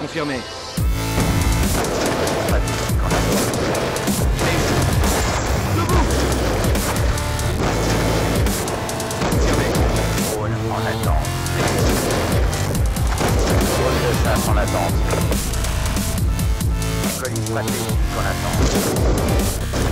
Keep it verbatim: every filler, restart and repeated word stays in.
confirmé. Debout. Confirmé. Drone en attente. Drone de chasse en attente. Colis stratégique en attente.